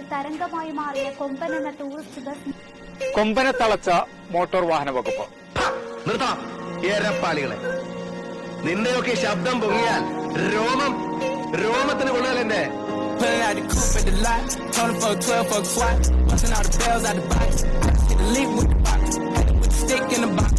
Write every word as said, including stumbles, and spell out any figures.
തരംഗമായി മാറിയ കൊമ്പൻ എന്ന tourist bus. കൊമ്പനെ തളച്ച മോട്ടോർ വാഹന വകുപ്പ്. നിർത്താം ഏരപ്പാളികളെ. നിന്റെയൊക്കെ ശബ്ദം പൊങ്ങിയാൽ രോമം രോമത്തിന് കൊള്ളുകയല്ലേ എന്റെ. Pulling out the coupe at the lot, told him for a twelve fuck swat, busting all the bells out the box, hit the leaf with the box, hit it with the stick in the box.